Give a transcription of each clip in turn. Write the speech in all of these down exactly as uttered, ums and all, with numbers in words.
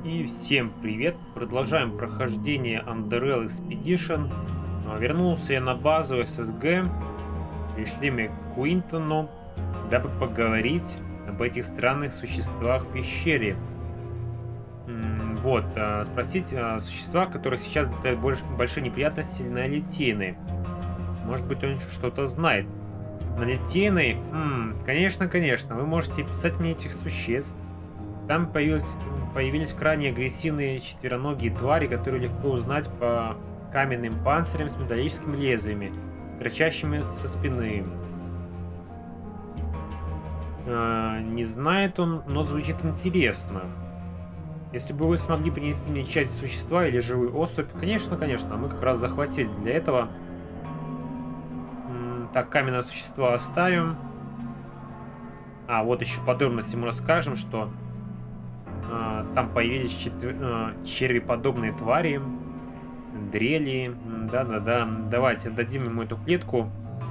И всем привет! Продолжаем прохождение Underrail Expedition. А, Вернулся я на базу эс эс джи. Пришли мы к Куинтону, дабы поговорить об этих странных существах в пещере. М, Вот, а, спросить о существах, которые сейчас доставляют больше, большие неприятности на Литейной. Может быть, он что-то знает. На Литейной? М, конечно, конечно, вы можете писать мне этих существ. Там появилось, появились крайне агрессивные четвероногие твари, которые легко узнать по каменным панцирям с металлическими лезвиями, торчащими со спины. А, не знает он, но звучит интересно. Если бы вы смогли принести мне часть существа или живую особь, конечно, конечно, мы как раз захватили для этого. М, Так, каменное существо оставим. А, вот еще подробности мы расскажем, что А, там появились четвер... а, червеподобные твари, дрели. М, Да-да-да. Давайте дадим ему эту клетку.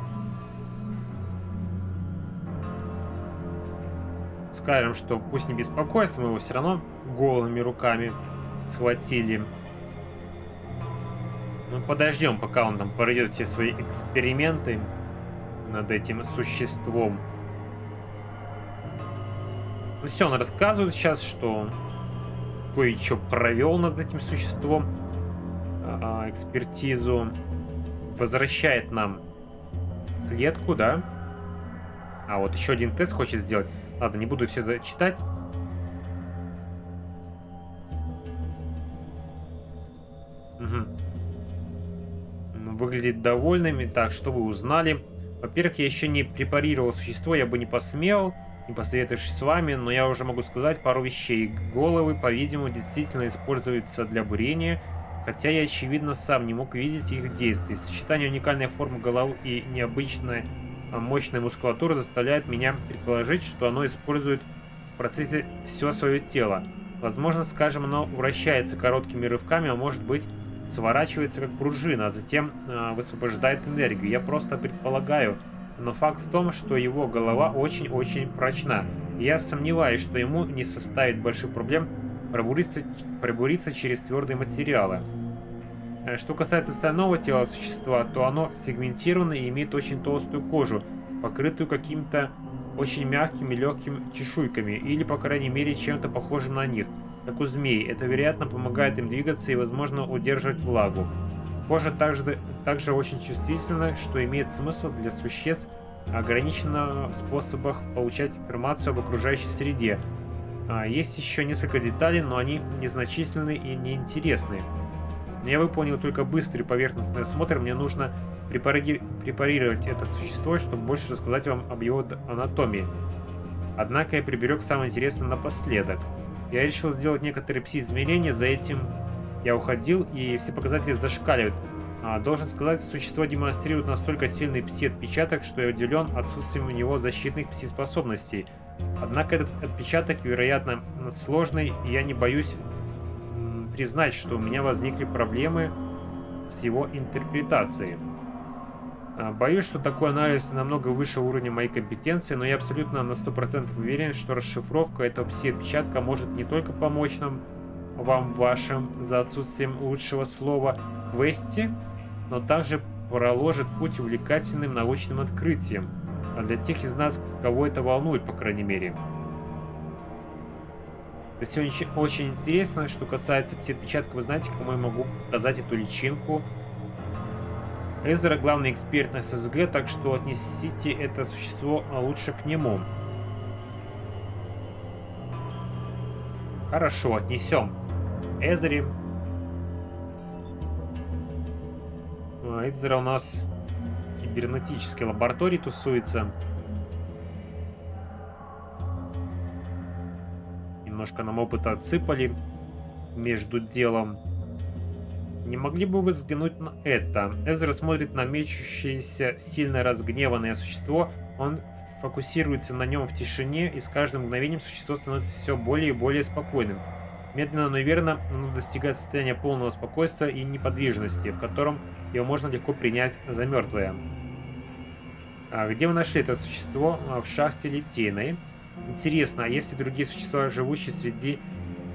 Скажем, что пусть не беспокоится, мы его все равно голыми руками схватили. Ну, подождем, пока он там пройдет все свои эксперименты над этим существом. Ну все, он рассказывает сейчас, что кое-что провел над этим существом, а, экспертизу. Возвращает нам клетку, да? А, вот еще один тест хочет сделать. Ладно, не буду все это читать. Мгм. М, Выглядит довольными. Так, что вы узнали? Во-первых, я еще не препарировал существо, я бы не посмел, не посоветовавшись с вами, но я уже могу сказать пару вещей. Головы, по-видимому, действительно используются для бурения, хотя я, очевидно, сам не мог видеть их действий. Сочетание уникальной формы головы и необычной а, мощной мускулатуры заставляет меня предположить, что оно использует в процессе все свое тело. Возможно, скажем, оно вращается короткими рывками, а может быть, сворачивается как пружина, а затем э, высвобождает энергию. Я просто предполагаю, но факт в том, что его голова очень-очень прочна. И я сомневаюсь, что ему не составит больших проблем пробуриться, пробуриться через твердые материалы. Э, Что касается остального тела существа, то оно сегментировано и имеет очень толстую кожу, покрытую каким-то очень мягкими легкими чешуйками, или, по крайней мере, чем-то похожим на них, как у змей. Это, вероятно, помогает им двигаться и, возможно, удерживать влагу. Кожа также, также очень чувствительна, что имеет смысл для существ, ограниченных в способах получать информацию об окружающей среде. А, есть еще несколько деталей, но они незначительны и неинтересны. Я выполнил только быстрый поверхностный осмотр, мне нужно препари... препарировать это существо, чтобы больше рассказать вам об его анатомии. Однако я приберег самое интересное напоследок. Я решил сделать некоторые пси-измерения, за этим я уходил, и все показатели зашкаливают. А, должен сказать, существо демонстрирует настолько сильный пси-отпечаток, что я удивлен отсутствием у него защитных пси-способностей. Однако этот отпечаток, вероятно, сложный, и я не боюсь м, признать, что у меня возникли проблемы с его интерпретацией. А, Боюсь, что такой анализ намного выше уровня моей компетенции, но я абсолютно на сто процентов уверен, что расшифровка этого пси-отпечатка может не только помочь нам, вам в вашем, за отсутствием лучшего слова, квесте, но также проложит путь увлекательным научным открытием. А для тех из нас, кого это волнует, по крайней мере. Это все очень, очень интересно. Что касается пси-отпечатка, вы знаете, кому я могу показать эту личинку? Эзра главный эксперт на эс эс джи, так что отнесите это существо лучше к нему. Хорошо, отнесем. Эзри. А, Эзра у нас в кибернетической лаборатории тусуется. Немножко нам опыта отсыпали между делом. Не могли бы вы взглянуть на это? Эзра смотрит на мечущееся, сильно разгневанное существо. Он фокусируется на нем в тишине, и с каждым мгновением существо становится все более и более спокойным. Медленно, но верно, оно достигает состояния полного спокойствия и неподвижности, в котором его можно легко принять за мертвое. А где вы нашли это существо? А, в шахте Литейной. Интересно, а есть ли другие существа, живущие среди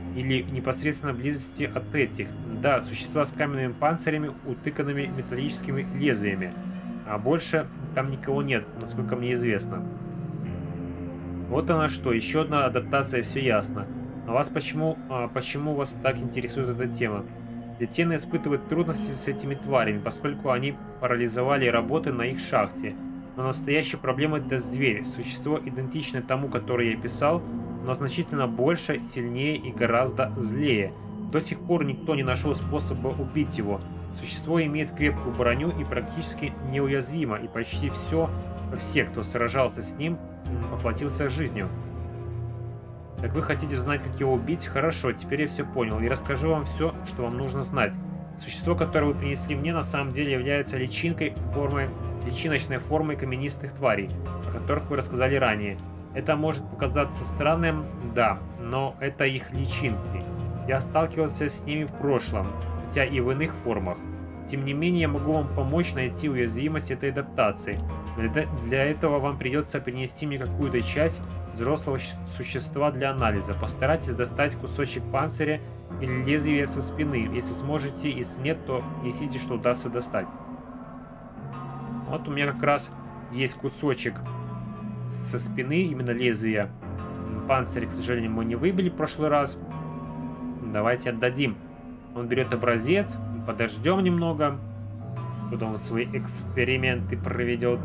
или непосредственно близости от этих. Да, существа с каменными панцирями, утыканными металлическими лезвиями. А больше там никого нет, насколько мне известно. Вот она что, еще одна адаптация, все ясно. А вас почему, а, почему вас так интересует эта тема? Литейны испытывают трудности с этими тварями, поскольку они парализовали работы на их шахте. Но настоящая проблема — это зверь. Существо идентичное тому, которое я писал, но значительно больше, сильнее и гораздо злее. До сих пор никто не нашел способа убить его. Существо имеет крепкую броню и практически неуязвимо, и почти все, все, кто сражался с ним, поплатился жизнью. Так вы хотите узнать, как его убить? Хорошо, теперь я все понял, и расскажу вам все, что вам нужно знать. Существо, которое вы принесли мне, на самом деле является личинкой формы, личиночной формой каменистых тварей, о которых вы рассказали ранее. Это может показаться странным, да, но это их личинки. Я сталкивался с ними в прошлом, хотя и в иных формах. Тем не менее, я могу вам помочь найти уязвимость этой адаптации. Для этого вам придется принести мне какую-то часть взрослого существа для анализа. Постарайтесь достать кусочек панциря или лезвие со спины. Если сможете, если нет, то несите, что удастся достать. Вот у меня как раз есть кусочек со спины, именно лезвия. Панцирь, к сожалению, мы не выбили в прошлый раз. Давайте отдадим. Он берет образец, подождем немного, куда он свои эксперименты проведет.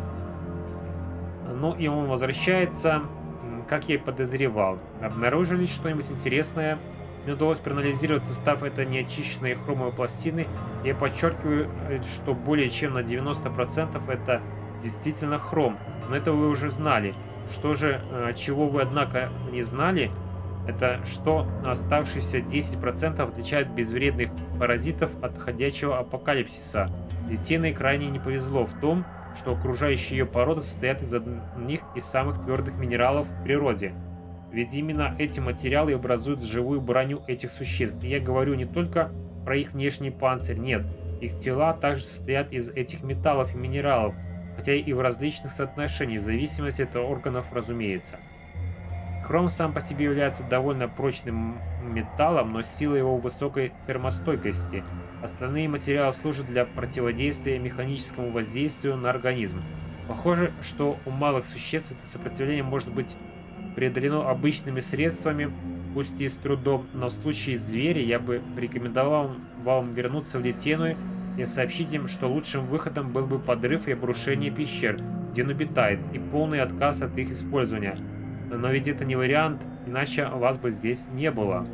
Ну и он возвращается, как я и подозревал. Обнаружили что-нибудь интересное? Мне удалось проанализировать состав этой неочищенной хромовой пластины. Я подчеркиваю, что более чем на девяносто процентов это действительно хром. Но это вы уже знали. Что же, чего вы, однако, не знали, это что оставшиеся десять процентов отличают безвредных паразитов от ходячего апокалипсиса. Литейной крайне не повезло в том, что окружающие ее породы состоят из одних из самых твердых минералов в природе. Ведь именно эти материалы образуют живую броню этих существ. И я говорю не только про их внешний панцирь, нет. Их тела также состоят из этих металлов и минералов, хотя и в различных соотношениях, в зависимости от органов, разумеется. Хром сам по себе является довольно прочным металлом, но сила его высокой термостойкости. Остальные материалы служат для противодействия механическому воздействию на организм. Похоже, что у малых существ это сопротивление может быть преодолено обычными средствами, пусть и с трудом, но в случае зверя я бы рекомендовал вам вернуться в Литейную и сообщить им, что лучшим выходом был бы подрыв и обрушение пещер, где он обитает, и полный отказ от их использования. Но ведь это не вариант, иначе вас бы здесь не было.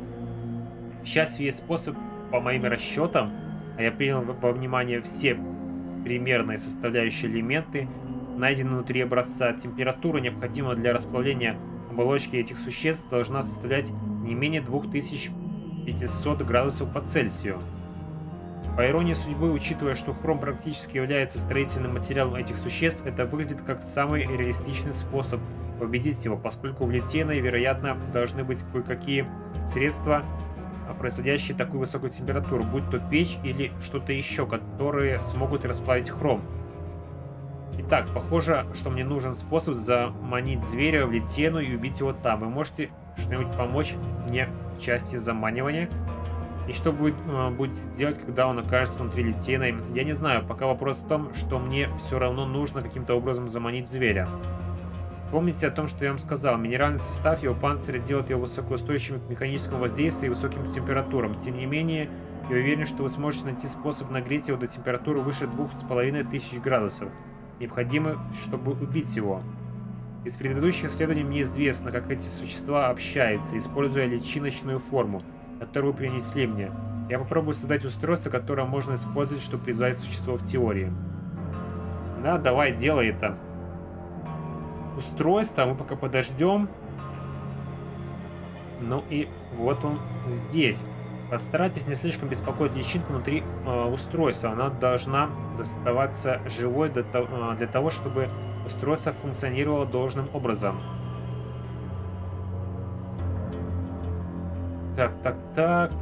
К счастью, есть способ, по моим расчетам, а я принял во внимание все примерные составляющие элементы, найденные внутри образца. Температура, необходимая для расплавления оболочки этих существ, должна составлять не менее двух тысяч пятисот градусов по Цельсию. По иронии судьбы, учитывая, что хром практически является строительным материалом этих существ, это выглядит как самый реалистичный способ победить его, поскольку в Литейной, вероятно, должны быть кое-какие средства, производящие такую высокую температуру, будь то печь или что-то еще, которые смогут расплавить хром. Итак, похоже, что мне нужен способ заманить зверя в Литейную и убить его там. Вы можете что-нибудь помочь мне в части заманивания? И что вы э, будете делать, когда он окажется внутри Литейной? Я не знаю, пока вопрос в том, что мне все равно нужно каким-то образом заманить зверя. Помните о том, что я вам сказал. Минеральный состав его панциря делает его высокоустойчивым к механическому воздействию и высоким температурам. Тем не менее, я уверен, что вы сможете найти способ нагреть его до температуры выше двух с половиной тысяч градусов, необходимых, чтобы убить его. Из предыдущих исследований мне известно, как эти существа общаются, используя личиночную форму, которую вы принесли мне. Я попробую создать устройство, которое можно использовать, чтобы призвать существо в теории. Да, давай, делай это. Устройство, мы пока подождем. Ну и вот он здесь. Постарайтесь не слишком беспокоить личинку внутри э, устройства. Она должна доставаться живой для, э, для того, чтобы устройство функционировало должным образом. Так, так, так.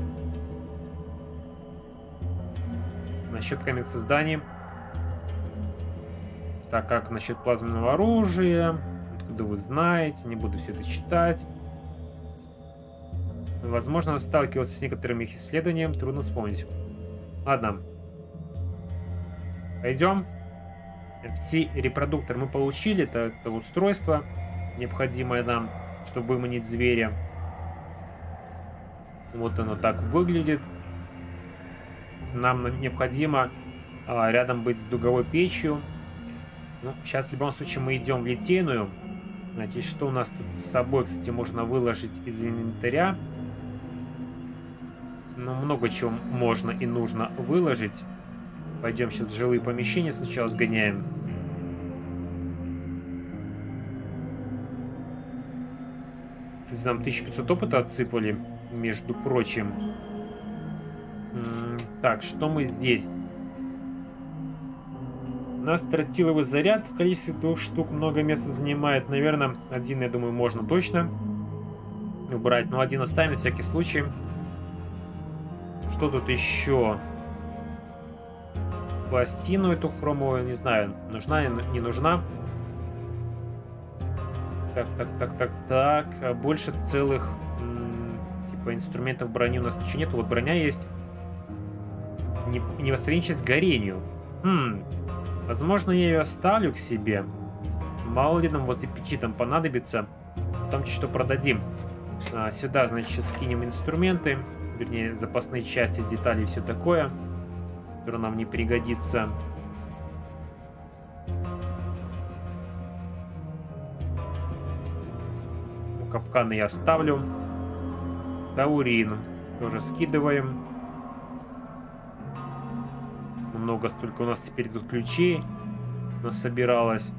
Насчет камень создания. Так, как насчет плазменного оружия? Откуда вы знаете? Не буду все это читать. Возможно, он сталкивался с некоторыми их исследованиями, трудно вспомнить. Ладно. Пойдем. Пси-репродуктор мы получили. Это, это устройство, необходимое нам, чтобы выманить зверя. Вот оно так выглядит. Нам необходимо а, рядом быть с дуговой печью. Ну, сейчас в любом случае мы идем в литейную. Значит, что у нас тут с собой, кстати, можно выложить из инвентаря. Ну, много чего можно и нужно выложить. Пойдем сейчас в жилые помещения сначала сгоняем. Кстати, нам тысяча пятьсот опыта отсыпали, между прочим. Так, что мы здесь? У нас тротиловый заряд в количестве двух штук много места занимает. Наверное, один, я думаю, можно точно убрать. Но один оставим на всякий случай. Что тут еще? Пластину эту хромовую, не знаю, нужна, не нужна. Так, так, так, так, так. А больше целых типа инструментов брони у нас ничего нет. Вот броня есть. Не, невосприимчивость к горению. Хм. Возможно, я ее оставлю к себе. Мало ли нам возле печи там понадобится. Потом что продадим. А, сюда, значит, сейчас скинем инструменты. Вернее, запасные части, детали и все такое. Которое нам не пригодится. Капканы я оставлю. Таурин тоже скидываем. Много столько у нас теперь тут ключей насобиралось.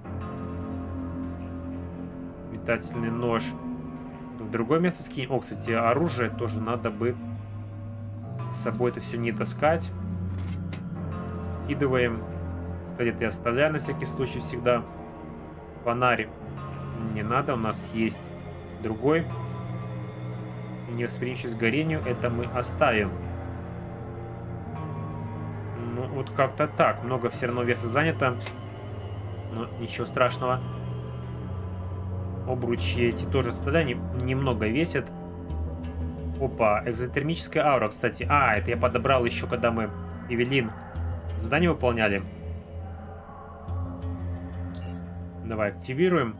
Метательный нож. В другое место скинем. О, кстати, оружие тоже надо бы с собой это все не таскать. Скидываем. Пистолет я оставляю на всякий случай всегда. Фонарь не надо, у нас есть другой. Невосприимчивость к горению, это мы оставим. Ну, вот как-то так. Много все равно веса занято. Но ничего страшного. Обручи эти тоже оставляю, немного весят. Опа, экзотермическая аура, кстати. А, это я подобрал еще, когда мы Эвелин задание выполняли. Давай активируем.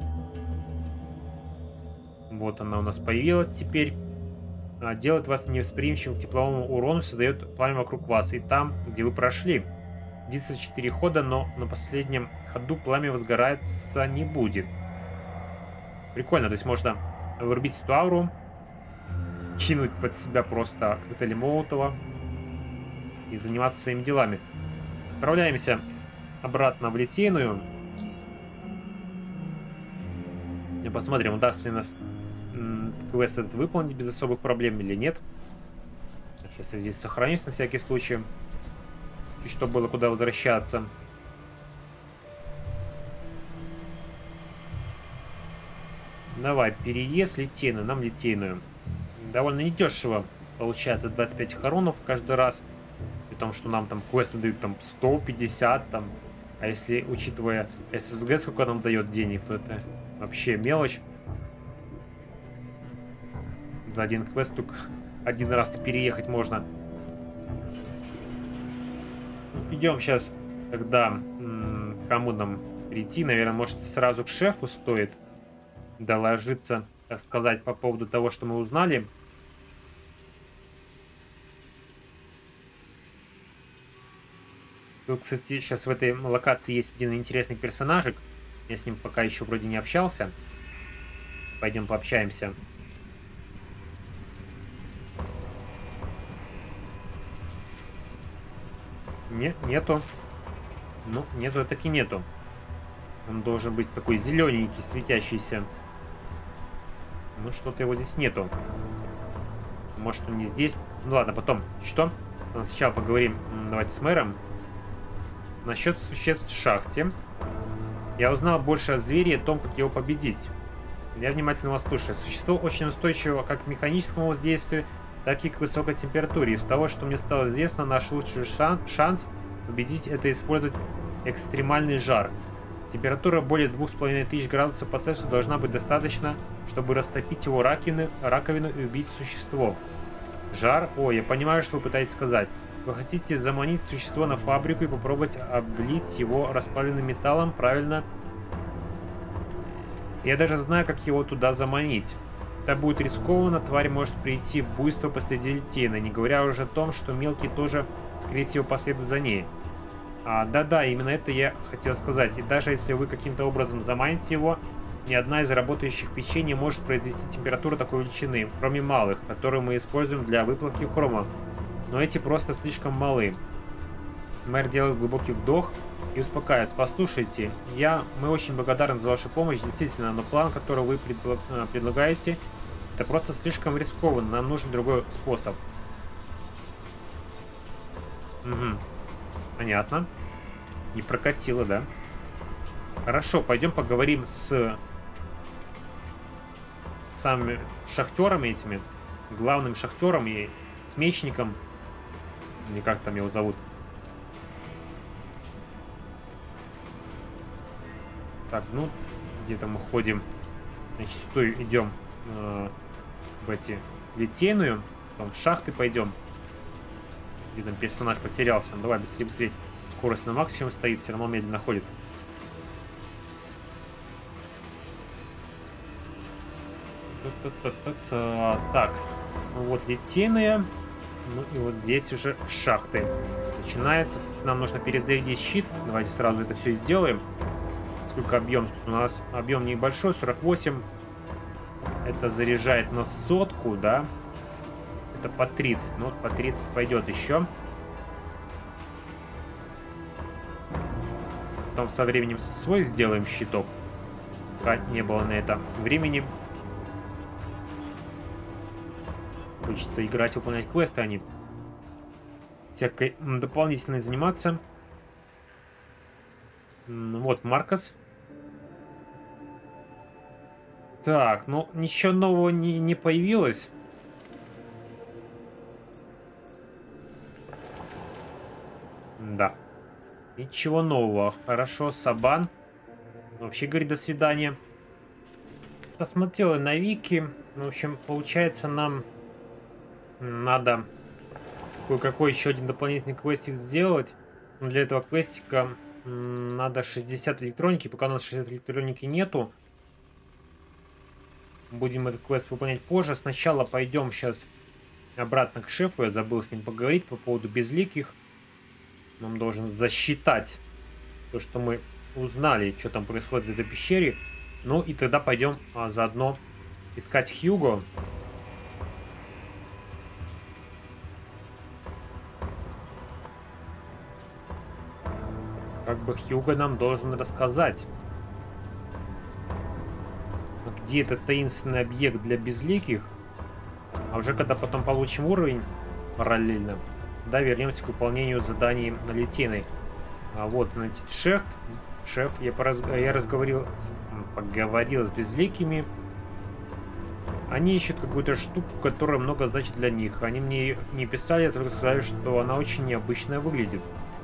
Вот она у нас появилась теперь. А, делает вас невосприимчивым к тепловому урону, создает пламя вокруг вас. И там, где вы прошли. Длится четыре хода, но на последнем ходу пламя возгораться не будет. Прикольно, то есть можно вырубить эту ауру, кинуть под себя просто коктейль Молотова и заниматься своими делами. Отправляемся обратно в литейную. И посмотрим, удастся ли нас квест этот выполнить без особых проблем или нет. Сейчас я здесь сохранюсь на всякий случай. Чуть что было куда возвращаться. Давай, переезд литейную, нам литейную. Довольно недешево получается двадцать пять хоронов каждый раз. При том, что нам там квесты дают там сто пятьдесят там. А если, учитывая эс эс гэ, сколько нам дает денег, то это вообще мелочь. За один квест только один раз переехать можно. Идем сейчас тогда. Кому нам прийти? Наверное, может, сразу к шефу стоит доложиться, так сказать, по поводу того, что мы узнали. Тут, кстати, сейчас в этой локации есть один интересный персонажик. Я с ним пока еще вроде не общался. Сейчас пойдем пообщаемся. Нет, нету. Ну, нету, таки нету. Он должен быть такой зелененький, светящийся. Ну, что-то его здесь нету. Может, он не здесь. Ну, ладно, потом. Что? Сначала поговорим, давайте, с мэром. Насчет существ в шахте. Я узнал больше о звере и о том, как его победить. Я внимательно вас слушаю. Существо очень устойчиво как к механическому воздействию, так и к высокой температуре. Из того, что мне стало известно, наш лучший шан шанс победить — это использовать экстремальный жар. Температура более двух с половиной тысяч градусов по Цельсию должна быть достаточно, чтобы растопить его раковину, раковину и убить существо. Жар? О, я понимаю, что вы пытаетесь сказать. Вы хотите заманить существо на фабрику и попробовать облить его расплавленным металлом, правильно? Я даже знаю, как его туда заманить. Это будет рискованно, тварь может прийти в буйство посреди Литейна, не говоря уже о том, что мелкие тоже, скорее всего, последуют за ней. А, да-да, именно это я хотел сказать. И даже если вы каким-то образом заманите его, ни одна из работающих печей не может произвести температуру такой величины, кроме малых, которые мы используем для выплавки хрома. Но эти просто слишком малы. Мэр делает глубокий вдох и успокаивается. Послушайте, я, мы очень благодарны за вашу помощь, действительно, но план, который вы предла предлагаете, это просто слишком рискованно. Нам нужен другой способ. Угу. Понятно. Не прокатило, да? Хорошо, пойдем поговорим с самыми шахтерами этими. Главным шахтером и с мечником. Или как там его зовут. Так, ну, где-то мы ходим. Значит, стой, идем э, в эти Литейную. Потом в шахты пойдем. Где там персонаж потерялся. Ну, давай, быстрее, быстрее. Скорость на максимум стоит, все равно медленно ходит. Та-та-та-та-та. Так, вот Литейная. Ну и вот здесь уже шахты. Начинается. Кстати, нам нужно перезарядить щит. Давайте сразу это все и сделаем. Сколько объем тут у нас? Объем небольшой, сорок восемь. Это заряжает на сотку, да? Это по тридцать. Ну, вот по тридцать пойдет еще. Потом со временем свой сделаем щиток. Пока не было на это времени. Хочется играть, выполнять квесты, а не всякой дополнительной заниматься. Вот Маркос. Так, ну ничего нового не, не появилось. Да. Ничего нового. Хорошо, Сабан. Вообще говорит до свидания. Посмотрел на Вики. В общем, получается, нам надо кое-какой еще один дополнительный квестик сделать. Но для этого квестика надо шестьдесят электроники. Пока у нас шестьдесят электроники нету. Будем этот квест выполнять позже. Сначала пойдем сейчас обратно к шефу. Я забыл с ним поговорить по поводу безликих. Нам должен засчитать то, что мы узнали, что там происходит в этой пещере. Ну и тогда пойдем а, заодно искать Хьюго. Как бы Хьюго нам должен рассказать, где этот таинственный объект для безликих. А уже когда потом получим уровень параллельно, да, вернемся к выполнению заданий на Литейной. А вот, значит, шеф. Шеф, я, пораз... я разговорил, поговорил с безликими. Они ищут какую-то штуку, которая много значит для них. Они мне не писали, а только сказали, что она очень необычно выглядит.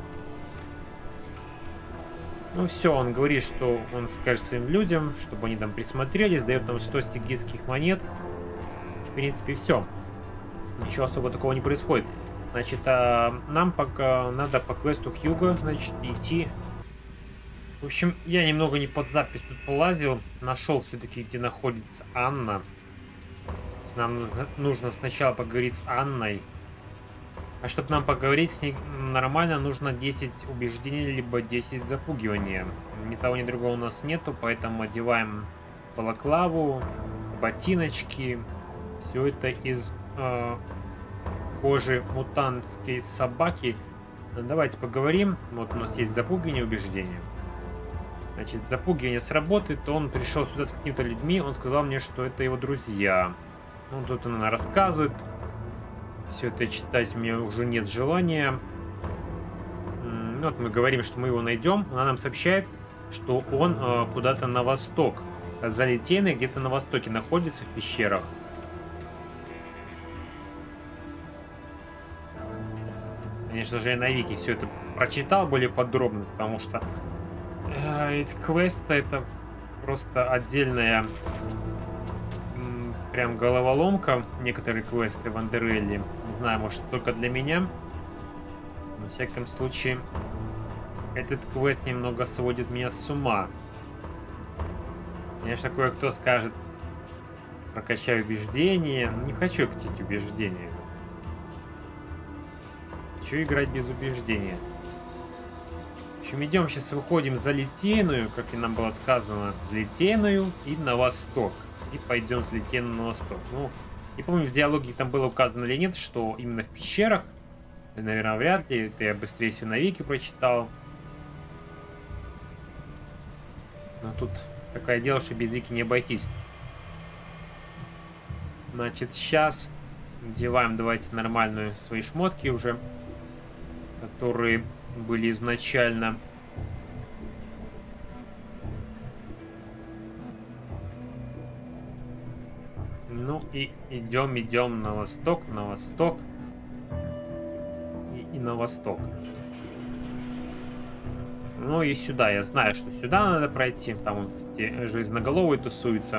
Ну все, он говорит, что он скажет своим людям, чтобы они там присмотрелись, дает нам сто стигийских монет. В принципе, все. Ничего особо такого не происходит. Значит, а нам пока надо по квесту Хьюго, значит, идти. В общем, я немного не под запись тут полазил. Нашел все-таки, где находится Анна. Нам нужно, нужно сначала поговорить с Анной. А чтобы нам поговорить с ней нормально, нужно десять убеждений, либо десять запугивания. Ни того, ни другого у нас нету, поэтому одеваем балаклаву, ботиночки. Все это из э, кожи мутантской собаки. Давайте поговорим. Вот у нас есть запугивание, убеждение. Значит, запугивание сработает. Он пришел сюда с какими-то людьми. Он сказал мне, что это его друзья. Ну, тут она рассказывает. Все это читать мне уже нет желания. Вот мы говорим, что мы его найдем. Она нам сообщает, что он э, куда-то на восток. За Литейной где-то на востоке находится в пещерах. Конечно же, я на Вики все это прочитал более подробно, потому что Э, Эти квесты это просто отдельная м, прям головоломка. Некоторые квесты в Андерелле. Не знаю, может только для меня. Во всяком случае, этот квест немного сводит меня с ума. Конечно, кое-кто скажет, прокачай убеждения. Не хочу качать убеждения. Хочу играть без убеждения. В общем, идем сейчас, выходим за Литейную, как и нам было сказано, за Литейную и на восток. И пойдем с Литейную на восток. Ну, не помню, в диалоге там было указано или нет, что именно в пещерах. Наверное, вряд ли. Это я быстрее всего на Вики прочитал. Но тут такое дело, что без Вики не обойтись. Значит, сейчас надеваем, давайте, нормальную свои шмотки уже, которые были изначально. Ну и идем, идем на восток, на восток и, и на восток. Ну и сюда, я знаю, что сюда надо пройти. Там, кстати, железноголовый тусуется.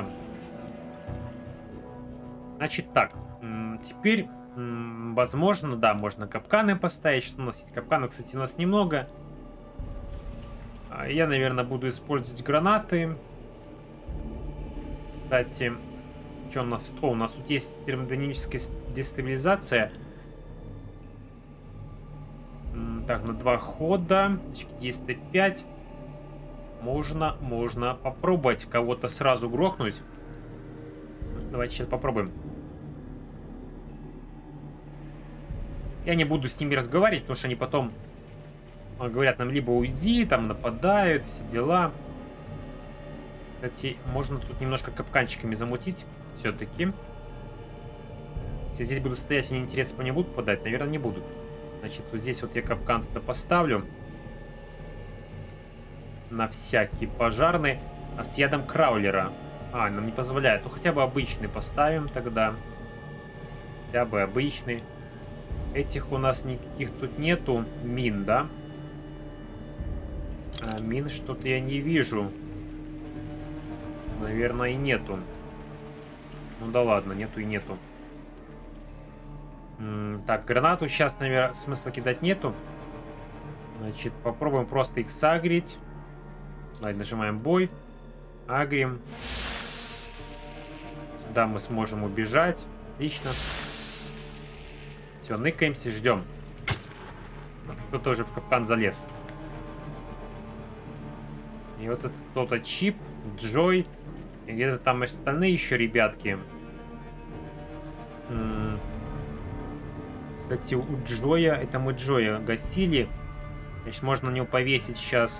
Значит так, теперь, возможно, да, можно капканы поставить. Что у нас есть капканы, кстати, у нас немного. Я, наверное, буду использовать гранаты. Кстати, что у нас? О, у нас тут есть термодинамическая дестабилизация. Так, на два хода. Действие пять. Можно, можно попробовать кого-то сразу грохнуть. Давайте сейчас попробуем. Я не буду с ними разговаривать, потому что они потом говорят нам либо уйди, там нападают, все дела. Кстати, можно тут немножко капканчиками замутить. Все-таки. Если здесь буду стоять, они интересно по мне будут попадать? Наверное, не будут. Значит, вот здесь вот я капкан туда поставлю. На всякий пожарный. А с ядом краулера. А, нам не позволяет. Ну, хотя бы обычный поставим тогда. Хотя бы обычный. Этих у нас никаких тут нету. Мин, да? А мин что-то я не вижу. Наверное, и нету. Ну да ладно, нету и нету. М-м, так, гранату сейчас, наверное, смысла кидать нету. Значит, попробуем просто их сагрить. Давайте нажимаем бой. Агрим. Сюда мы сможем убежать. Отлично. Все, ныкаемся, ждем. Кто тоже в капкан залез. И вот этот кто-то Чип, Джой. И где-то там остальные еще ребятки. М-м. Кстати, у Джоя, это мы Джоя гасили. Значит, можно на него повесить сейчас.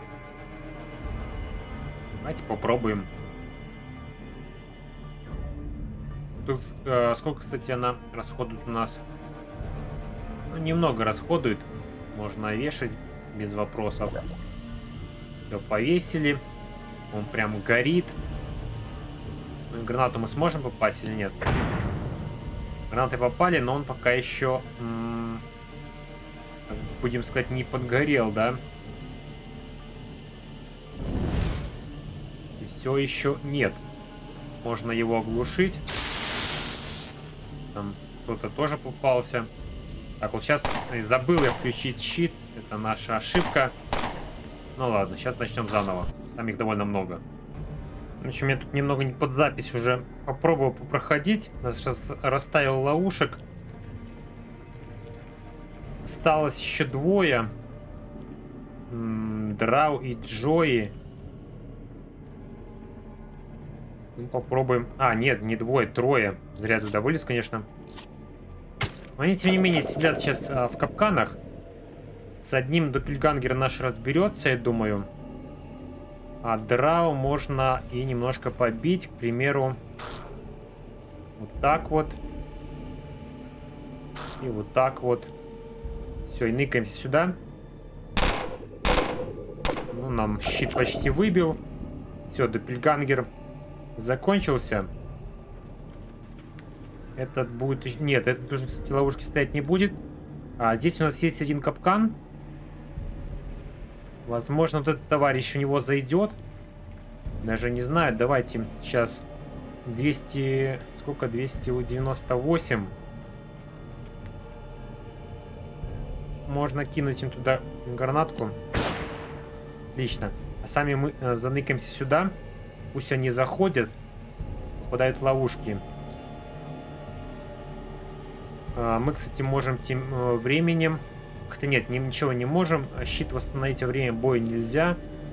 Давайте попробуем. Тут э, сколько, кстати, она расходует у нас? Ну, немного расходует. Можно вешать без вопросов. Все, повесили. Он прям горит. Ну, гранату мы сможем попасть или нет? Гранаты попали, но он пока еще, м-м, будем сказать, не подгорел, да? И все еще нет. Можно его оглушить. Там кто-то тоже попался. Так, вот сейчас забыл я включить щит. Это наша ошибка. Ну ладно, сейчас начнем заново. Там их довольно много. В общем, я тут немного не под запись уже попробовал попроходить. Нас раз, расставил ловушек. Осталось еще двое. М-м, Драу и Джои. Ну, попробуем. А, нет, не двое, трое. Зря задоволились, конечно. Но они, тем не менее, сидят сейчас а, в капканах. С одним доппельгангер наш разберется, я думаю. А Драу можно и немножко побить, к примеру, вот так вот. И вот так вот. Все, и ныкаемся сюда. Ну, нам щит почти выбил. Все, доппельгангер закончился. Этот будет... Нет, этот уже, кстати, ловушки стоять не будет. А здесь у нас есть один капкан. Возможно, вот этот товарищ у него зайдет. Даже не знаю. Давайте сейчас двести... Сколько? двести девяносто восемь. Можно кинуть им туда гранатку. Отлично. А сами мы э, заныкаемся сюда. Пусть они заходят. Попадают в ловушки. А, мы, кстати, можем тем э, временем... Хотя нет, ни, ничего не можем. Щит восстановить во время боя нельзя.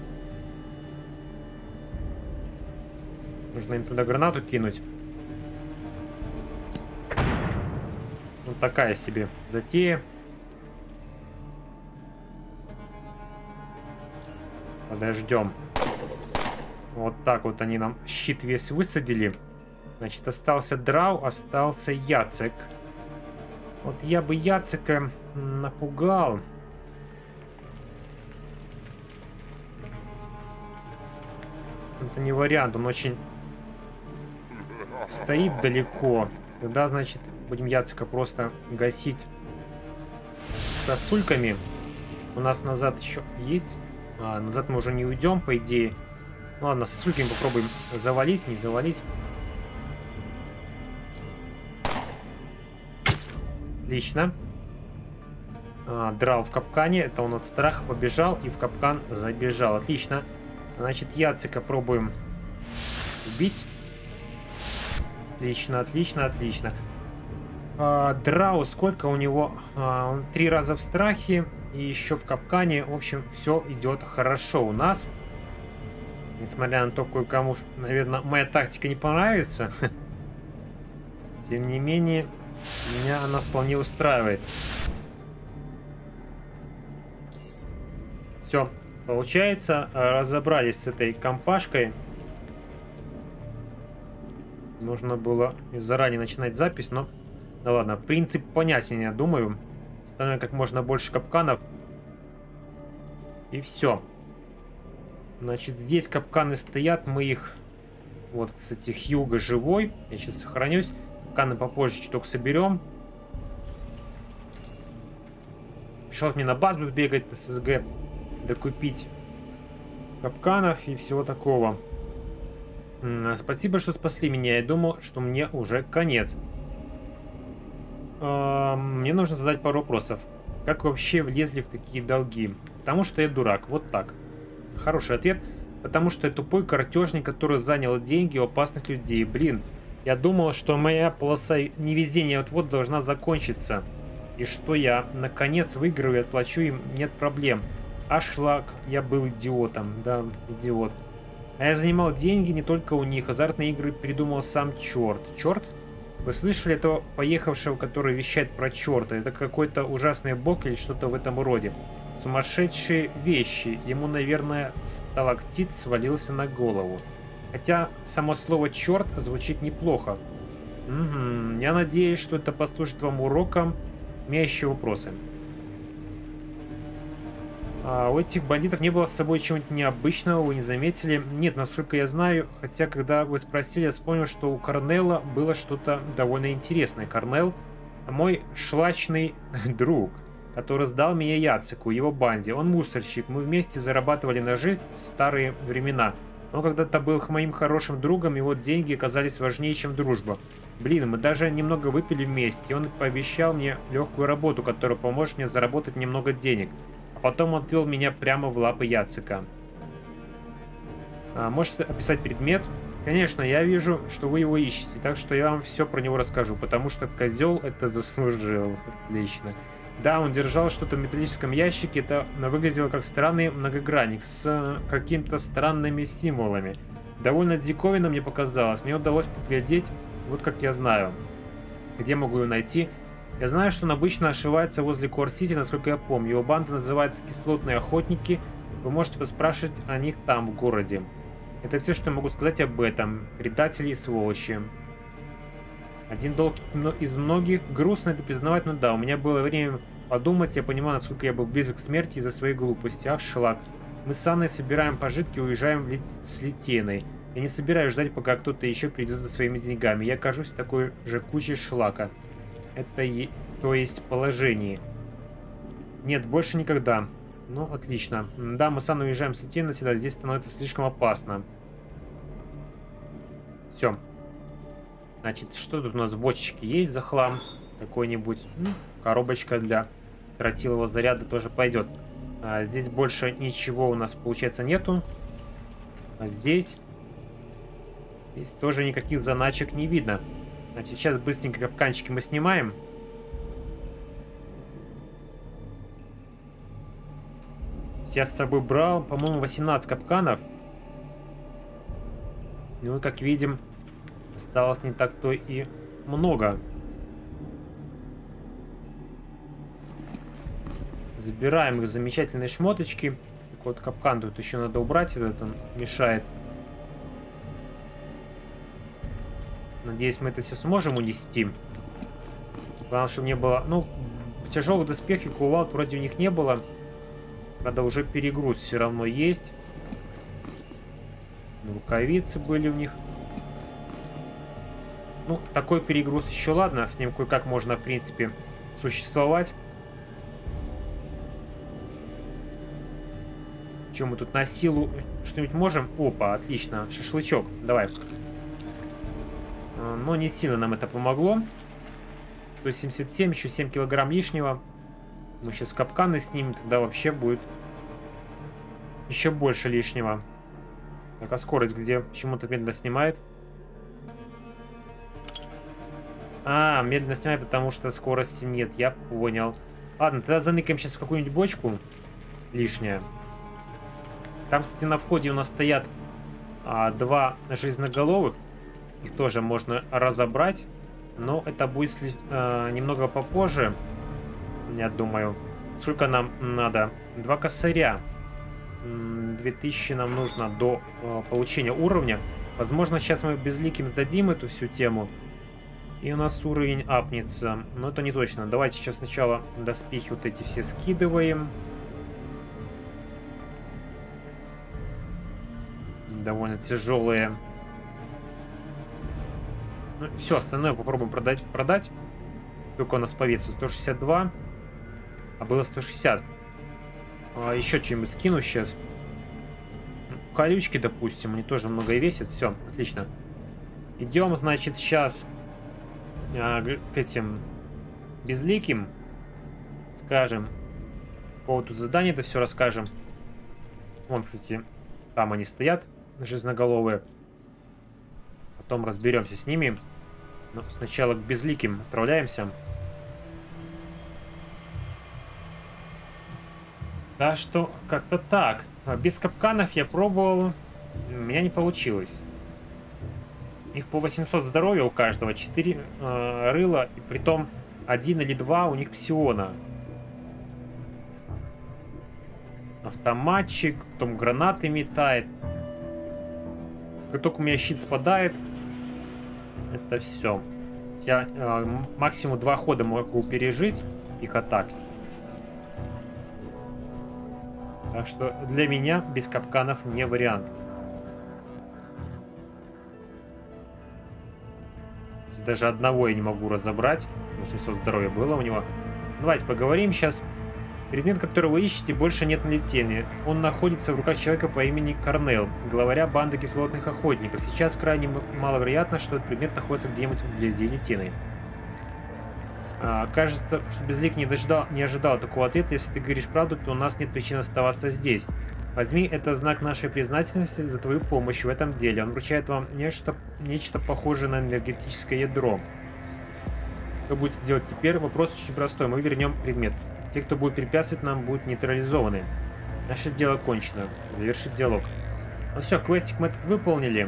Нужно им туда гранату кинуть. Вот такая себе затея. Подождем. Вот так вот они нам щит весь высадили. Значит, остался Драу, остался Яцек. Вот я бы Яцека напугал. Это не вариант, он очень стоит далеко. Тогда, значит, будем Яцека просто гасить сосульками. У нас назад еще есть. А, назад мы уже не уйдем, по идее. Ну ладно, сосульками попробуем завалить, не завалить. Отлично. А, драл в капкане. Это он от страха побежал и в капкан забежал. Отлично. Значит, Яцека пробуем убить. Отлично, отлично, отлично. А, Драу, сколько у него? А, он три раза в страхе и еще в капкане. В общем, все идет хорошо у нас. Несмотря на то, кое-кому, наверное, моя тактика не понравится. Тем не менее, меня она вполне устраивает. Все, получается, разобрались с этой компашкой. Нужно было заранее начинать запись, но... Да ладно, принцип понятен, я думаю. Ставим как можно больше капканов. И все. Значит, здесь капканы стоят, мы их... Вот, кстати, Хьюго живой. Я сейчас сохранюсь. Капканы попозже чуток соберем. Пришлось мне на базу бегать, ССГ, докупить капканов и всего такого. Спасибо, что спасли меня. Я думал, что мне уже конец. Мне нужно задать пару вопросов. Как вы вообще влезли в такие долги? Потому что я дурак. Вот так. Хороший ответ. Потому что я тупой картежник, который занял деньги у опасных людей. Блин, я думал, что моя полоса невезения вот-вот должна закончиться. И что я, наконец, выиграю и отплачу им, нет проблем. А шлак, я был идиотом. Да, идиот. А я занимал деньги не только у них. Азартные игры придумал сам черт. Черт? Вы слышали этого поехавшего, который вещает про черта? Это какой-то ужасный бог или что-то в этом роде. Сумасшедшие вещи. Ему, наверное, сталактит свалился на голову. Хотя само слово черт звучит неплохо. Угу. Я надеюсь, что это послужит вам уроком. У меня еще вопросы. А у этих бандитов не было с собой чего-нибудь необычного, вы не заметили? Нет, насколько я знаю, хотя когда вы спросили, я вспомнил, что у Корнелла было что-то довольно интересное. Корнелл — мой шлачный друг, который сдал меня Яцеку, его банде. Он мусорщик, мы вместе зарабатывали на жизнь в старые времена. Он когда-то был моим хорошим другом, и вот деньги оказались важнее, чем дружба. Блин, мы даже немного выпили вместе, и он пообещал мне легкую работу, которая поможет мне заработать немного денег. Потом он отвел меня прямо в лапы Яцека. А, можете описать предмет? Конечно, я вижу, что вы его ищете, так что я вам все про него расскажу, потому что козел это заслужил. Отлично. Да, он держал что-то в металлическом ящике, это выглядело как странный многогранник с какими-то странными символами. Довольно диковинно мне показалось, мне удалось поглядеть, вот как я знаю. Где могу его найти? Я знаю, что он обычно ошивается возле Кор-Сити, насколько я помню. Его банда называется Кислотные Охотники. Вы можете поспрашивать о них там, в городе. Это все, что я могу сказать об этом. Предатели и сволочи. Один долг из многих. Грустно это признавать, но да, у меня было время подумать. Я понимаю, насколько я был близок к смерти из-за своей глупости. Ах, шлак. Мы с Анной собираем пожитки и уезжаем в Ли... с Литейной. Я не собираюсь ждать, пока кто-то еще придет за своими деньгами. Я окажусь в такой же куче шлака. Это е... то есть положение. Нет, больше никогда. Ну, отлично. Да, мы сами уезжаем с сети навсегда. Здесь становится слишком опасно. Все. Значит, что тут у нас в бочечке есть за хлам? Какой-нибудь. Ну, коробочка для тротилового заряда тоже пойдет. А, здесь больше ничего у нас, получается, нету. А здесь... Здесь тоже никаких заначек не видно. Значит, сейчас быстренько капканчики мы снимаем. Я с собой брал, по-моему, восемнадцать капканов. Ну и, как видим, осталось не так-то и много. Забираем их замечательные шмоточки. Так вот, капкан тут еще надо убрать, этот он мешает. Надеюсь, мы это все сможем унести. Главное, чтобы не было... Ну, тяжелых доспехов, кувалд вроде у них не было. Правда, уже перегруз все равно есть. Рукавицы были у них. Ну, такой перегруз еще ладно. С ним кое-как можно, в принципе, существовать. Чем мы тут на силу что-нибудь можем? Опа, отлично. Шашлычок. Давай. Но не сильно нам это помогло. сто семьдесят семь, еще семь килограмм лишнего. Мы сейчас капканы снимем, тогда вообще будет еще больше лишнего. Так, а скорость где? Почему-то медленно снимает. А, медленно снимает, потому что скорости нет. Я понял. Ладно, тогда заныкаем сейчас в какую-нибудь бочку. Лишнее. Там, кстати, на входе у нас стоят а, два жизнеголовых. Их тоже можно разобрать. Но это будет а, немного попозже. Я думаю. Сколько нам надо? Два косаря. две тысячи нам нужно до э, получения уровня. Возможно, сейчас мы безликим сдадим эту всю тему. И у нас уровень апнется. Но это не точно. Давайте сейчас сначала доспехи вот эти все скидываем. Довольно тяжелые. Ну, все, остальное попробуем продать. продать. Сколько у нас по весу? сто шестьдесят два. А было сто шестьдесят. А, еще что-нибудь скину сейчас. Колючки, допустим, они тоже много весят. Все, отлично. Идем, значит, сейчас а, к этим безликим. Скажем. По поводу задания это все расскажем. Вон, кстати, там они стоят, жизноголовые. Потом разберемся с ними. Но сначала к безликим отправляемся. Да что, как-то так. Без капканов я пробовал. У меня не получилось. Их по восемьсот здоровья у каждого. четыре э, рыла. И притом один или два у них псиона. Автоматчик. Потом гранаты метает. Как только у меня щит спадает, это все. Я э, максимум два хода могу пережить их атаки. Так что для меня без капканов не вариант. Даже одного я не могу разобрать. восемьсот здоровья было у него. Давайте поговорим сейчас. Предмет, который вы ищете, больше нет на летении. Он находится в руках человека по имени Корнел, главаря банды кислотных охотников. Сейчас крайне маловероятно, что этот предмет находится где-нибудь вблизи летины. А, кажется, что Безлик не, дождал, не ожидал такого ответа. Если ты говоришь правду, то у нас нет причин оставаться здесь. Возьми это знак нашей признательности за твою помощь в этом деле. Он вручает вам нечто, нечто похожее на энергетическое ядро. Что будете делать теперь? Вопрос очень простой. Мы вернем предмет. Те, кто будет препятствовать нам, будут нейтрализованы. Наше дело кончено. Завершить диалог. Ну все, квестик мы этот выполнили.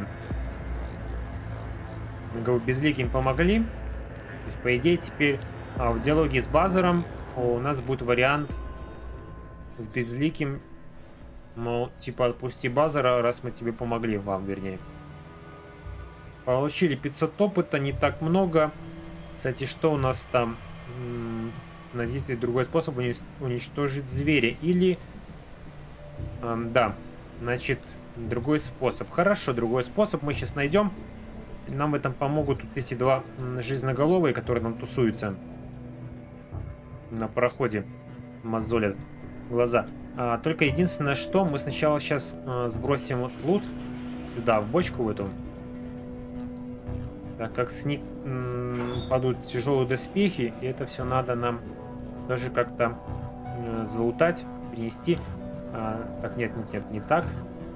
Безликим помогли. То есть, по идее, теперь а, в диалоге с Базаром у нас будет вариант с Безликим. Мол, типа, отпусти Базара, раз мы тебе помогли, вам, вернее. Получили пятьсот опыта, не так много. Кстати, что у нас там? Найдите другой способ уничтожить зверя. Или... Эм, да, значит, другой способ. Хорошо, другой способ мы сейчас найдем. Нам в этом помогут вот эти два жизнеголовые, которые там тусуются на проходе. Мозолят глаза. А, только единственное, что мы сначала сейчас а, сбросим вот лут сюда, в бочку в эту. Так как с них м, падут тяжелые доспехи, и это все надо нам даже как-то э, залутать, принести. А, так, нет, нет, нет, не так.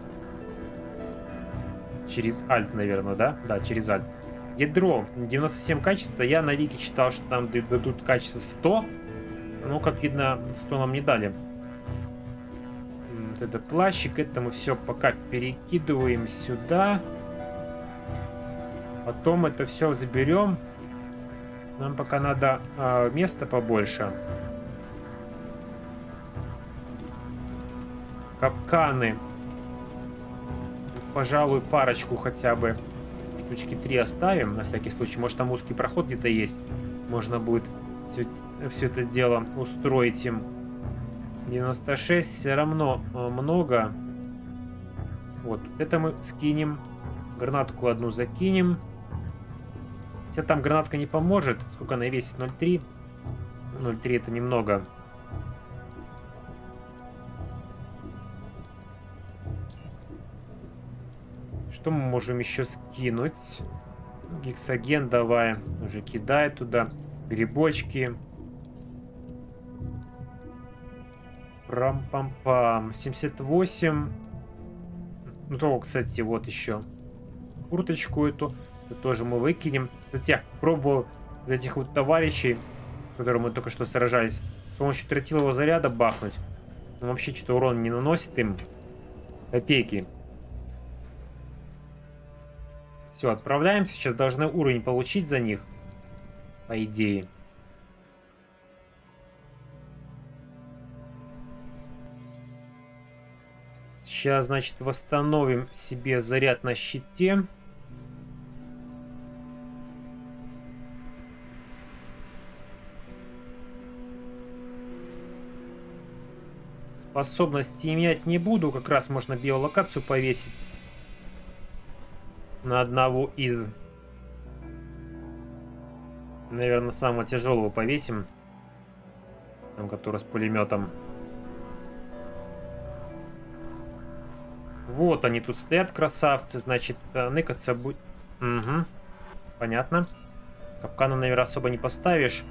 Через альт, наверное, да? Да, через альт. Ядро девяносто семь качества. Я на Вики читал, что там дадут качество сто. Но, как видно, сто нам не дали. Вот этот плащик. Это мы все пока перекидываем сюда. Потом это все заберем. Нам пока надо э, места побольше. Капканы. Пожалуй, парочку хотя бы. Штучки три оставим, на всякий случай. Может, там узкий проход где-то есть. Можно будет все, все это дело устроить им. девяносто шесть все равно э, много. Вот, это мы скинем. Гранатку одну закинем. Хотя там гранатка не поможет. Сколько она весит? ноль три. ноль три это немного. Что мы можем еще скинуть? Гексоген давай. Уже кидай туда. Грибочки. Прам-пам-пам. семьдесят восемь. Ну, то, кстати, вот еще. Курточку эту. Это тоже мы выкинем. Кстати, я пробовал этих вот товарищей, с которыми мы только что сражались, с помощью тротилового заряда бахнуть. Но вообще что-то урон не наносит им. Копейки. Все, отправляемся. Сейчас должны уровень получить за них. По идее. Сейчас, значит, восстановим себе заряд на щите. Способности менять не буду. Как раз можно биолокацию повесить. На одного из... Наверное, самого тяжелого повесим. Там, который с пулеметом. Вот они тут стоят, красавцы. Значит, ныкаться будет... Угу. Понятно. Капкана, наверное, особо не поставишь.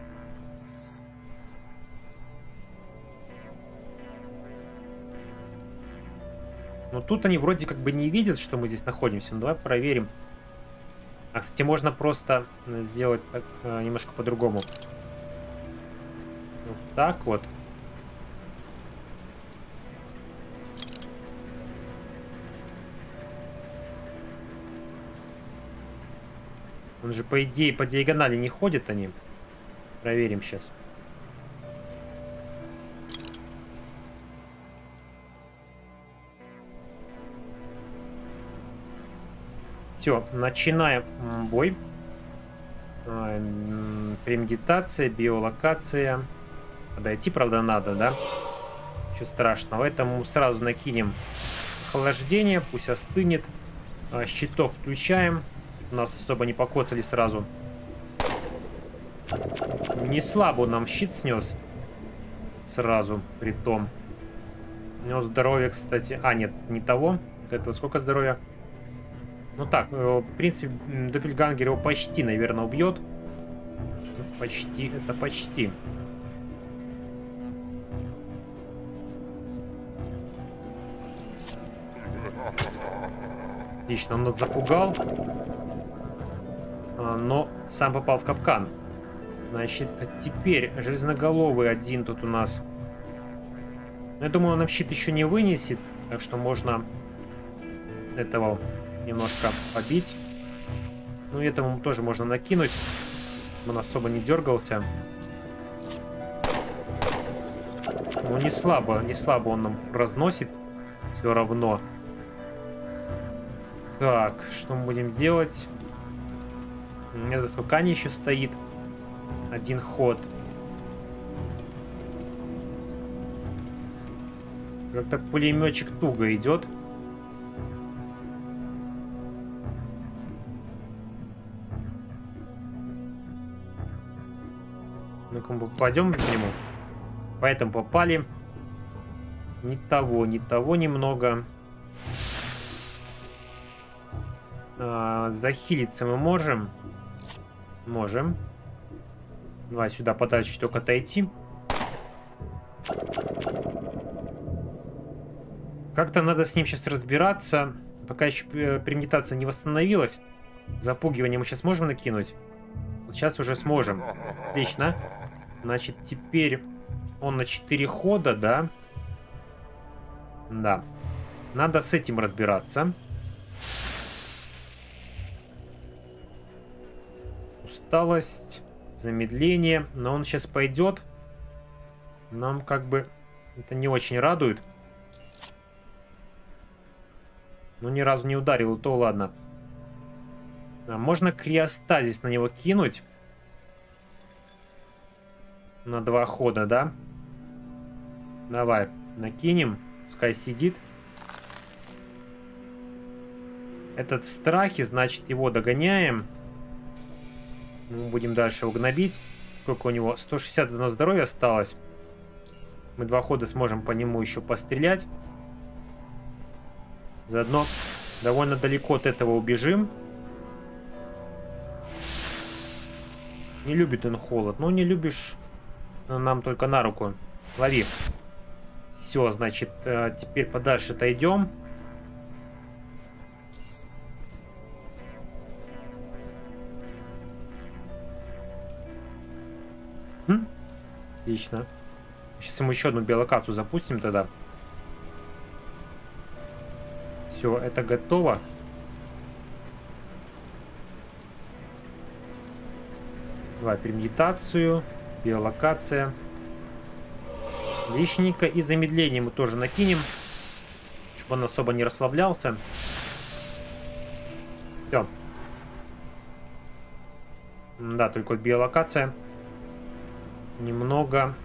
Но тут они вроде как бы не видят, что мы здесь находимся. Ну, давай проверим. А, кстати, можно просто сделать так, немножко по-другому. Вот так вот. Он же, по идее, по диагонали не ходят они. Проверим сейчас. Все, начинаем бой. Премедитация, биолокация. Подойти, правда, надо, да? Ничего страшного. Поэтому сразу накинем охлаждение, пусть остынет. Щитов включаем. Нас особо не покоцали сразу. Не слабо нам щит снес. Сразу, при том. У него здоровье, кстати... А, нет, не того. Вот этого сколько здоровья? Ну так, в принципе, Доппельгангер его почти, наверное, убьет. Почти, это почти. Отлично, он нас запугал. Но сам попал в капкан. Значит, теперь железноголовый один тут у нас. Я думаю, он нам щит еще не вынесет. Так что можно этого немножко побить. Ну и этому тоже можно накинуть. Он особо не дергался. Ну не слабо, не слабо он нам разносит. Все равно. Так, что мы будем делать? Этот Кукани еще стоит. Один ход. Как-то пулеметчик туго идет. Ну-ка, мы попадем к нему. Поэтому попали. Не того, не того немного. А, захилиться мы можем? Можем. Давай сюда подальше только отойти. Как-то надо с ним сейчас разбираться. Пока еще прemedитация не восстановилась. Запугивание мы сейчас можем накинуть? Вот сейчас уже сможем. Отлично. Значит, теперь он на четыре хода, да? Да. Надо с этим разбираться. Усталость, замедление. Но он сейчас пойдет. Нам как бы это не очень радует. Ну, ни разу не ударил, то ладно. А можно криостазис на него кинуть. На два хода, да? Давай, накинем. Пускай сидит. Этот в страхе, значит, его догоняем. Мы будем дальше его гнобить. Сколько у него? сто шестьдесят одно здоровья осталось. Мы два хода сможем по нему еще пострелять. Заодно довольно далеко от этого убежим. Не любит он холод. Ну, не любишь, нам только на руку. Лови. Все, значит, теперь подальше отойдем. Хм? Отлично. Сейчас мы еще одну биолокацию запустим тогда. Все, это готово. Давай, прemedитацию, биолокация. Личника и замедление мы тоже накинем, чтобы он особо не расслаблялся. Все. Да, только вот биолокация. Немного.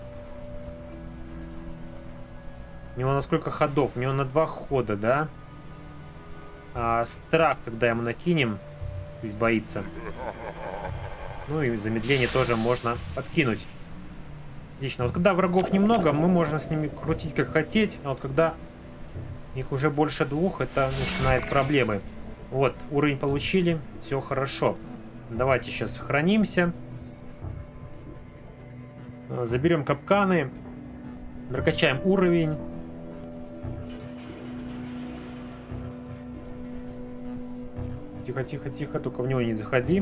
У него на сколько ходов? У него на два хода, да? А, страх тогда ему накинем. Пусть боится. Ну и замедление тоже можно подкинуть. Отлично. Вот когда врагов немного, мы можем с ними крутить как хотеть. А вот когда их уже больше двух, это начинает проблемы. Вот, уровень получили. Все хорошо. Давайте сейчас сохранимся. Заберем капканы. Прокачаем уровень. Тихо, тихо, тихо. Только в него не заходи.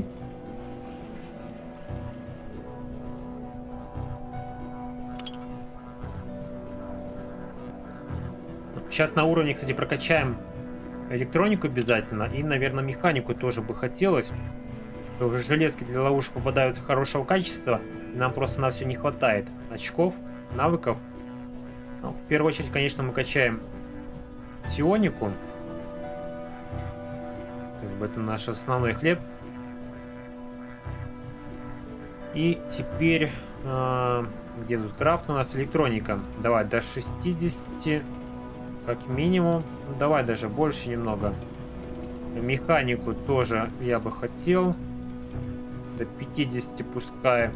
Сейчас на уровне, кстати, прокачаем электронику обязательно. И, наверное, механику тоже бы хотелось. Уже железки для ловушек попадаются хорошего качества. И нам просто на все не хватает очков, навыков. Ну, в первую очередь, конечно, мы качаем псионику. Как бы это наш основной хлеб. И теперь... Э, где тут крафт у нас? Электроника. Давай, до шестидесяти... Как минимум. Давай даже больше немного. Механику тоже я бы хотел. До пятидесяти пускай.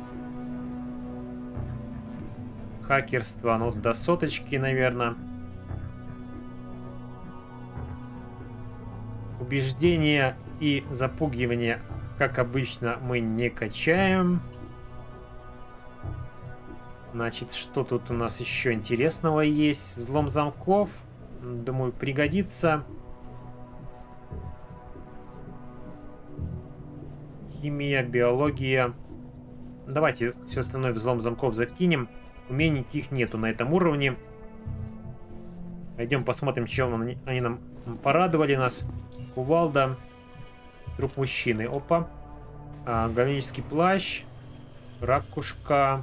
Хакерство, ну до соточки, наверное. Убеждение и запугивание, как обычно, мы не качаем. Значит, что тут у нас еще интересного есть? Взлом замков. Думаю, пригодится. Химия, биология. Давайте все остальное взлом замков закинем. Умений никаких нету на этом уровне. Пойдем посмотрим, чем они нам порадовали нас. Кувалда. Труп мужчины. Опа. А, галлонический плащ. Ракушка.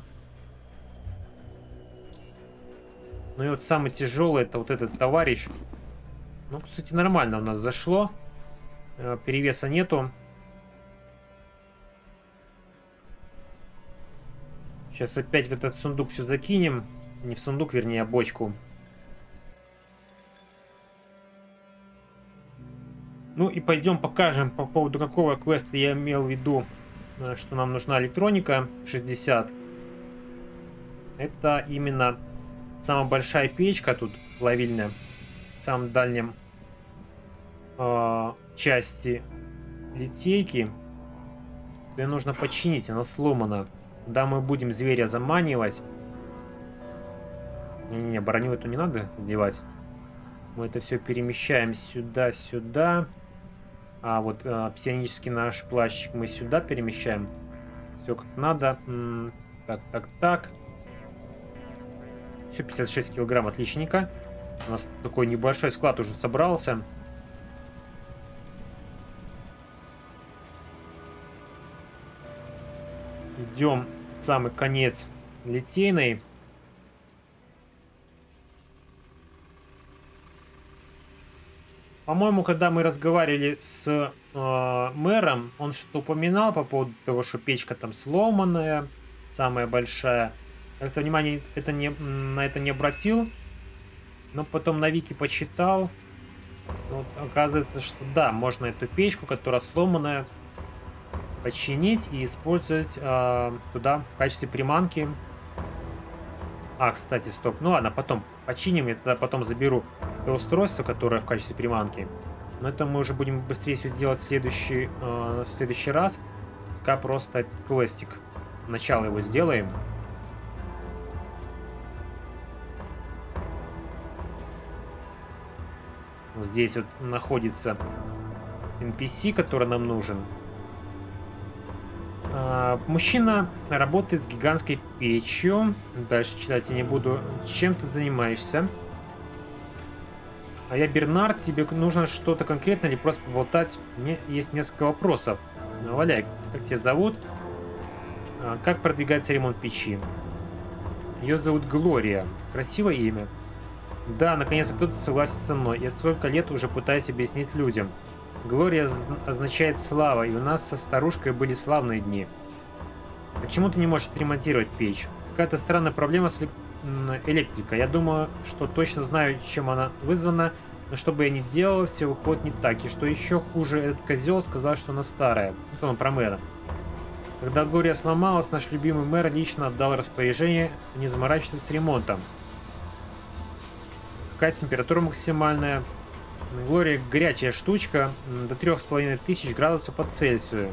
Ну и вот самый тяжелый, это вот этот товарищ. Ну, кстати, нормально у нас зашло. Перевеса нету. Сейчас опять в этот сундук все закинем. Не в сундук, вернее, а бочку. Ну и пойдем покажем, по поводу какого квеста я имел в виду, что нам нужна электроника шестьдесят. Это именно самая большая печка тут плавильная в самом дальнем э, части литейки. Ее нужно починить, она сломана. Да, мы будем зверя заманивать. Не-не-не, броню эту не надо девать. Мы это все перемещаем сюда, сюда. А вот э, псионический наш плащик мы сюда перемещаем. Все как надо. М -м, так, так, так. Все, пятьдесят шесть килограмм, отличненько. У нас такой небольшой склад уже собрался. Идем в самый конец литейной. По-моему, когда мы разговаривали с э, мэром, он что-то упоминал по поводу того, что печка там сломанная, самая большая. Как-то внимание это не, на это не обратил, но потом на вики почитал. Вот, оказывается, что да, можно эту печку, которая сломанная, починить и использовать э, туда в качестве приманки. А, кстати, стоп. Ну ладно, потом починим, я тогда потом заберу это устройство, которое в качестве приманки. Но это мы уже будем быстрее все делать в следующий, э, в следующий раз. Пока просто квестик. Начало его сделаем. Вот здесь вот находится эн пи си, который нам нужен. А, мужчина работает с гигантской печью. Дальше читать я не буду. Чем ты занимаешься? А я Бернард. Тебе нужно что-то конкретное или просто поболтать? Мне есть несколько вопросов. Ну, валяй, как тебя зовут? А, как продвигается ремонт печи? Ее зовут Глория. Красивое имя. Да, наконец кто-то согласится со мной. Я столько лет уже пытаюсь объяснить людям. Глория означает слава, и у нас со старушкой были славные дни. Почему ты не можешь ремонтировать печь? Какая-то странная проблема с электрикой. Я думаю, что точно знаю, чем она вызвана, но что бы я ни делал, все выходит не так. И что еще хуже, этот козел сказал, что она старая. Это он про мэра. Когда Глория сломалась, наш любимый мэр лично отдал распоряжение не заморачиваться с ремонтом. Какая температура максимальная? Глория горячая штучка, до трех с половиной тысяч градусов по Цельсию.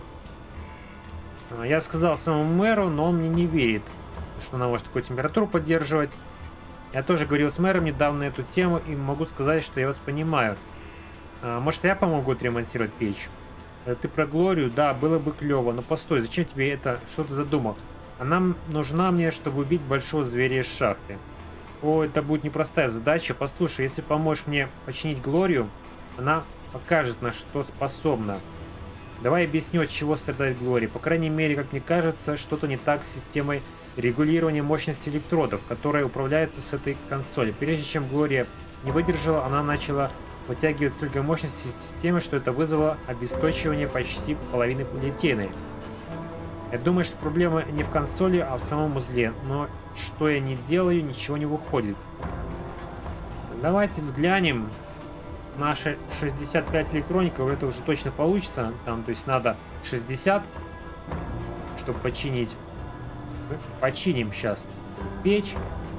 Я сказал самому мэру, но он мне не верит, что она может такую температуру поддерживать. Я тоже говорил с мэром недавно на эту тему и могу сказать, что я вас понимаю. Может, я помогу отремонтировать печь? Ты про Глорию? Да, было бы клево, но постой, зачем тебе это? Что ты задумал? Она нужна мне, чтобы убить большого зверя из шахты. О, это будет непростая задача. Послушай, если поможешь мне починить Глорию, она покажет, на что способна. Давай объясню, от чего страдает Глория. По крайней мере, как мне кажется, что-то не так с системой регулирования мощности электродов, которая управляется с этой консоли. Прежде чем Глория не выдержала, она начала вытягивать столько мощности из системы, что это вызвало обесточивание почти половины литейной. Я думаю, что проблема не в консоли, а в самом узле. Но что я не делаю, ничего не выходит. Давайте взглянем. Наши шестьдесят пять электроников, это уже точно получится. Там, то есть надо шестьдесят, чтобы починить. Мы починим сейчас печь.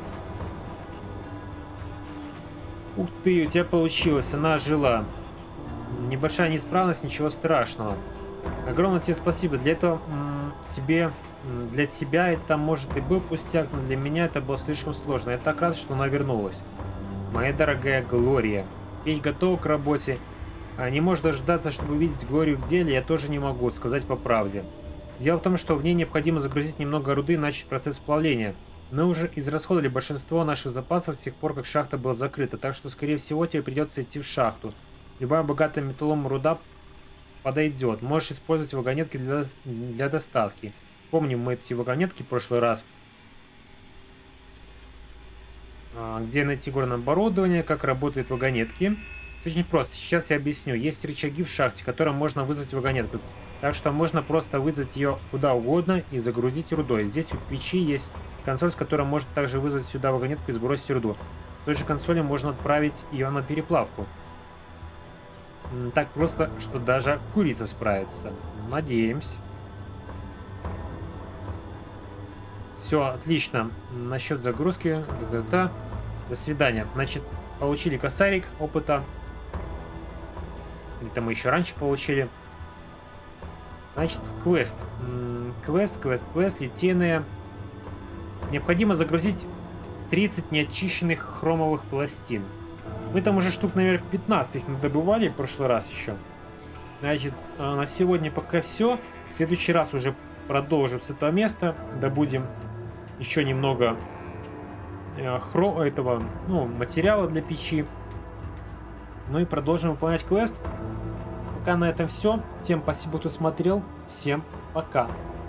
Ух ты, у тебя получилось. Она ожила. Небольшая неисправность, ничего страшного. Огромное тебе спасибо. Для этого тебе, для тебя это может и был пустяк, но для меня это было слишком сложно. Я так рад, что она вернулась. Моя дорогая Глория. Печь готова к работе. А не можешь дождаться, чтобы увидеть Глорию в деле, я тоже не могу, сказать по правде. Дело в том, что в ней необходимо загрузить немного руды и начать процесс плавления. Мы уже израсходовали большинство наших запасов с тех пор, как шахта была закрыта, так что, скорее всего, тебе придется идти в шахту. Любая богатая металлом руда подойдет. Можешь использовать вагонетки для, для доставки. Помним мы эти вагонетки в прошлый раз. А, где найти горное оборудование, как работают вагонетки. Очень просто. Сейчас я объясню. Есть рычаги в шахте, которым можно вызвать вагонетку. Так что можно просто вызвать ее куда угодно и загрузить рудой. Здесь у печи есть консоль, с которой можно также вызвать сюда вагонетку и сбросить руду. С той же консоли можно отправить ее на переплавку. Так просто, что даже курица справится. Надеемся. Все, отлично. Насчет загрузки. Да-да-да. До свидания. Значит, получили косарик опыта. Это мы еще раньше получили. Значит, квест. М-м, квест, квест, квест, литейные. Необходимо загрузить тридцать неочищенных хромовых пластин. Мы там уже штук, наверное, пятнадцать их надобывали в прошлый раз еще. Значит, на сегодня пока все. В следующий раз уже продолжим с этого места. Добудем еще немного э, хро этого, ну, материала для печи. Ну и продолжим выполнять квест. Пока на этом все. Всем спасибо, кто смотрел. Всем пока.